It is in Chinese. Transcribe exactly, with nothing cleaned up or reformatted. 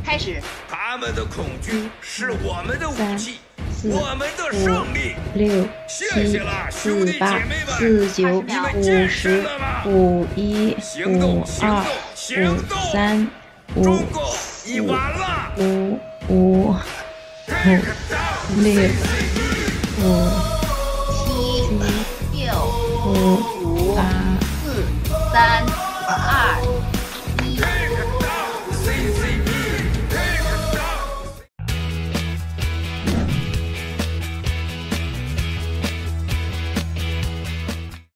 开始。 他们的恐惧是我们的武器， 四我们的胜利。 六谢谢了，兄弟姐四八妹们， 四九你们五见十识了吗？ 五一行五动，行二动，行五动！ 三五中国，你完了！ 五五太可笑！ 六五七六五五八